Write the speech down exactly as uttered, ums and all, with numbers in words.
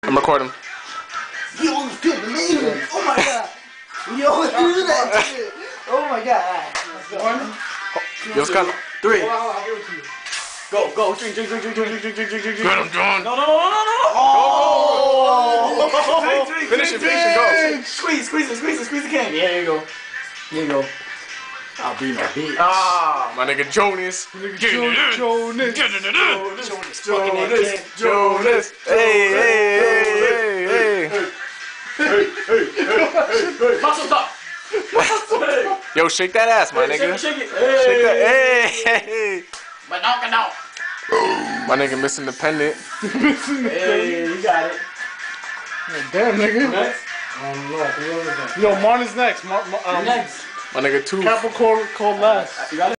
I'm recording. You almost killed the man. Oh my god. You almost do that shit. Oh my god. Alright, let's go. One. Yo, Scott. Three. Oh, I'll give it to you. Go, go. Drink, drink, drink, drink, drink, drink, drink, drink, drink. Get him, John. No, no, no, no, no, no. Oh. Drink, drink, Finish drink, it, finish it, go. Squeeze, squeeze it, squeeze it, squeeze the can. Yeah, here you go. Here you go. I'll be no bitch. Ah, my nigga Jonas. Jonas. Jonas. Jonas. Jonas. Jonas. Hey, hey, hey, hey. Muscle up. Yo, shake that ass, my nigga. Shake it, shake it. Shake that. Hey, hey. But knock it out. My nigga Miss Independent. Hey, you got it. Damn, nigga. Next. Um, no, Yo, Martin's next. Mar Mar um, Next. My nigga Two. Capricorn called last. You got it?